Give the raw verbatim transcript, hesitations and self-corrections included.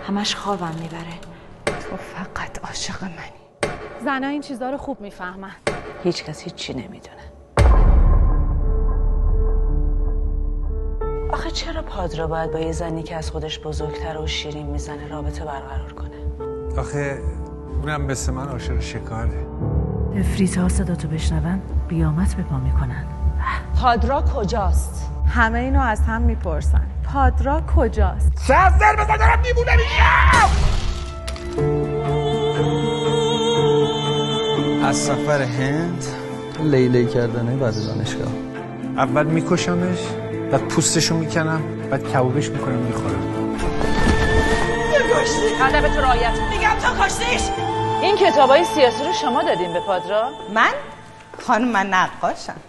همش خوابم میبره. تو فقط عاشق منی. زنها این چیزا رو خوب میفهمن. هیچ کس هیچی نمیدونه. آخه چرا پادرا باید با یه زنی که از خودش بزرگتر و شیرین میزنه رابطه برقرار کنه؟ آخه اونم مثل من عاشق شکاره. افریت‌ها صداتو بشنون قیامت به پا میکنن. پادرا کجاست؟ همه اینو از هم میپرسن. پادرا کجاست؟ شهر بزن دارم دیوونه میشم. از سفر هند لیلی کردنه بعد دانشگاه. اول میکشمش، بعد پوستشو میکنم، بعد کبابش میکنم میخورم. کشتی ادب تو رعایت. میگم تو کشتیش. این کتابای سیاسی رو شما دادین به پادرا؟ من؟ خانم من نقاشم.